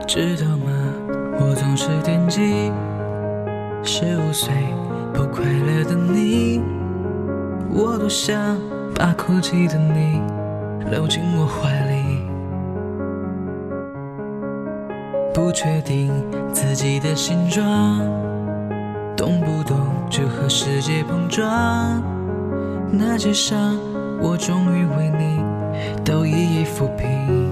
知道吗？我总是惦记15岁不快乐的你，我多想把哭泣的你搂进我怀里。不确定自己的形状，动不动就和世界碰撞。那些伤，我终于为你都一一抚平。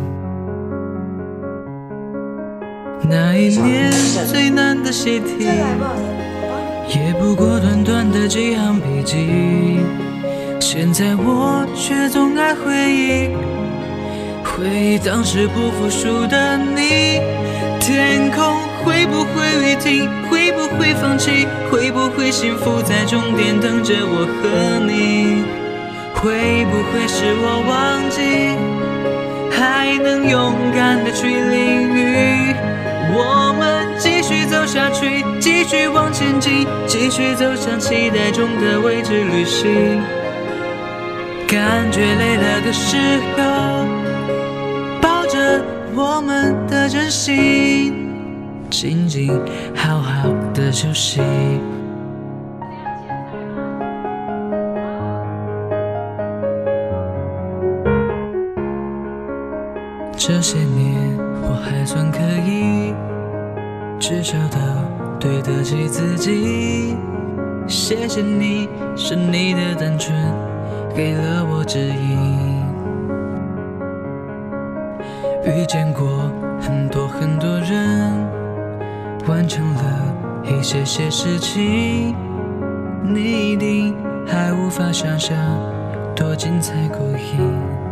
那一年最难的习题，也不过短短的几行笔记。现在我却总爱回忆，回忆当时不服输的你。天空会不会雨停？会不会放弃？会不会幸福在终点等着我和你？会不会是我忘记，还能勇敢的去淋雨？我们继续走下去，继续往前进，继续走向期待中的未知旅行。感觉累了的时候，抱着我们的真心，静静好好的休息。这些年我还算可以，至少都对得起自己。谢谢你，是你的单纯给了我指引。遇见过很多很多人，完成了一些些事情，你一定还无法想象多精彩过瘾。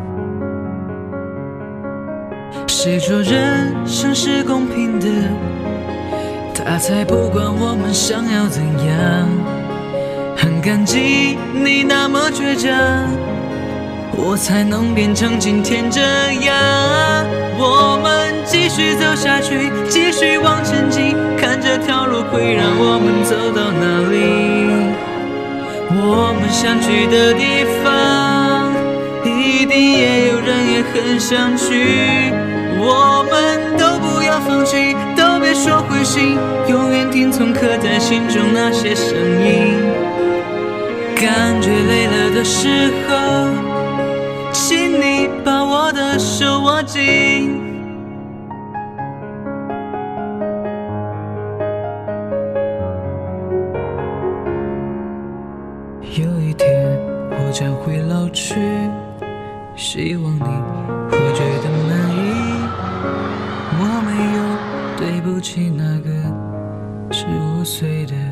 谁说人生是公平的？他才不管我们想要怎样。很感激你那么倔强，我才能变成今天这样。我们继续走下去，继续往前进，看这条路会让我们走到哪里。我们想去的地方，一定也有人也很想去。我们都不要放弃，都别说灰心，永远听从刻在心中那些声音。感觉累了的时候，请你把我的手握紧。有一天我将会老去，希望你会觉得满意。我没有对不起那个15岁的